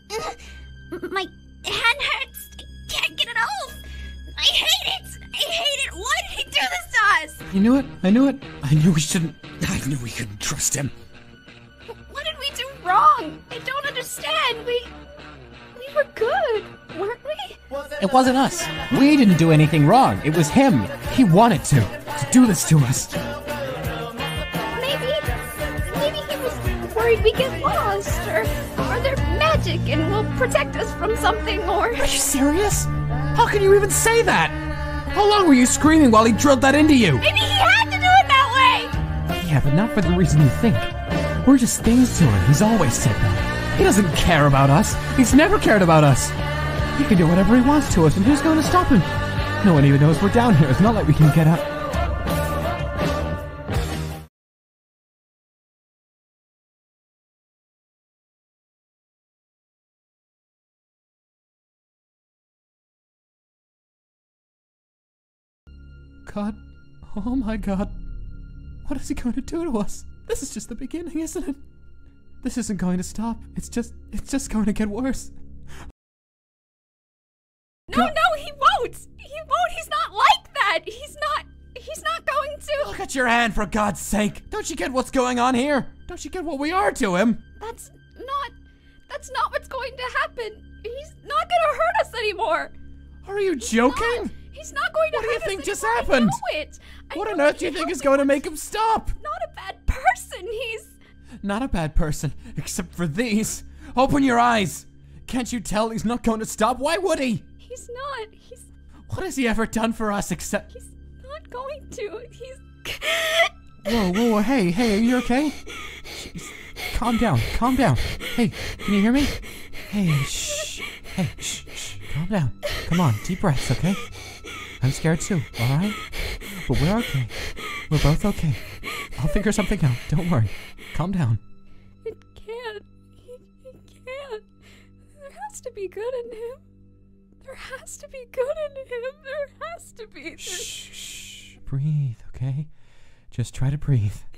My hand hurts. I can't get it off. I hate it. I hate it. Why did he do this to us? You knew it. I knew it. I knew we shouldn't. I knew we couldn't trust him. What did we do wrong? I don't understand. We were good, weren't we? It wasn't us. We didn't do anything wrong. It was him. He wanted to do this to us. Maybe he was worried we get lost, or they're magic and will protect us from something, or... Are you serious? How can you even say that? How long were you screaming while he drilled that into you? Maybe he had to do it that way! Yeah, but not for the reason you think. We're just things to him. He's always said that. He doesn't care about us. He's never cared about us. He can do whatever he wants to us, and who's going to stop him? No one even knows we're down here. It's not like we can get up. God. Oh my God. What is he going to do to us? This is just the beginning, isn't it? This isn't going to stop. It's just going to get worse. No, he won't! He won't! He's not like that! He's not going to... Look at your hand, for God's sake! Don't you get what's going on here? Don't you get what we are to him? That's not what's going to happen. He's not gonna hurt us anymore. Are you joking? He's not going to hurt us. What do you think just anymore. happened? I know it. What on earth do you think is going to make him stop? Not a bad person. He's... Not a bad person, except for these. Open your eyes. Can't you tell he's not going to stop? Why would he? He's not. What has he ever done for us except... He's not going to. He's... Whoa, hey, are you okay? Jeez. Calm down. Hey, can you hear me? Hey, shh. Hey, shh. Calm down. Come on, deep breaths, okay? I'm scared too, alright? But we're okay. We're both okay. I'll figure something out. Don't worry. Calm down. It can't. He can't. There has to be good in him. There has to be good in him. There has to be. Shh. Breathe, okay? Just try to breathe.